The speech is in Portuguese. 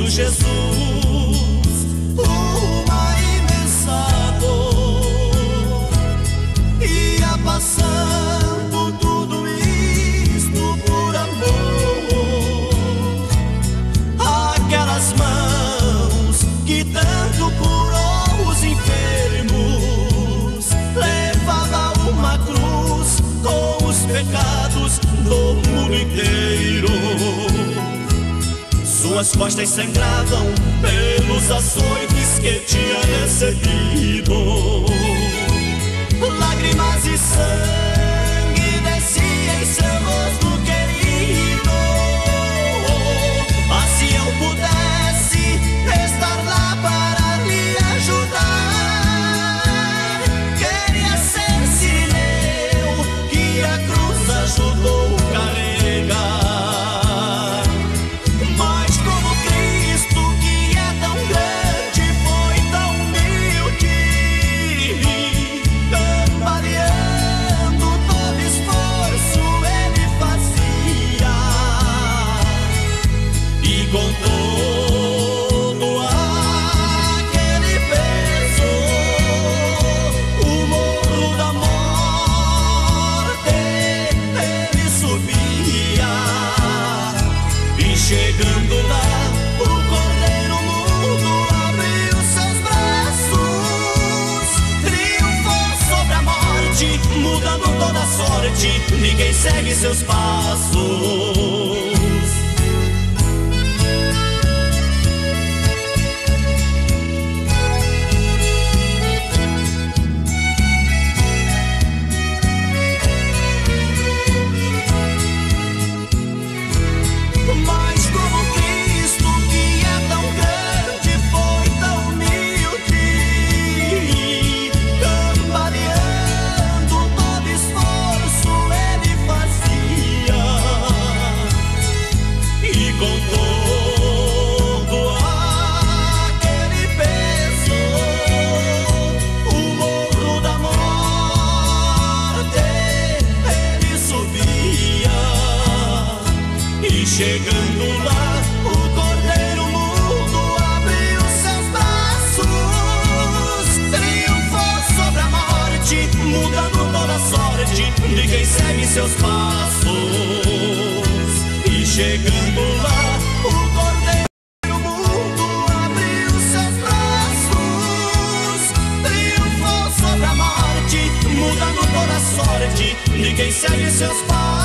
nosso Jesus, uma imensa dor, ia passando tudo isto por amor. Aquelas mãos que tanto curou os enfermos, levava uma cruz com os pecados do mundo inteiro. Suas costas sangravam pelos açoites que tinha recebido. Lágrimas e sangue descia em seu rosto querido. Ah, se eu pudesse estar lá para lhe ajudar. Queria ser Sirineu, que a cruz ajudou a carregar. Com todo aquele peso, o morro da morte ele subia. E chegando lá, o cordeiro mudo abriu seus braços, triunfou sobre a morte, mudando toda a sorte. Ninguém segue seus passos. Chegando lá, o cordeiro mudo abriu seus braços, triunfou sobre a morte, mudando toda a sorte. Ninguém segue seus passos. E chegando lá, o cordeiro mudo abriu seus braços, triunfou sobre a morte, mudando toda a sorte. Ninguém segue seus passos.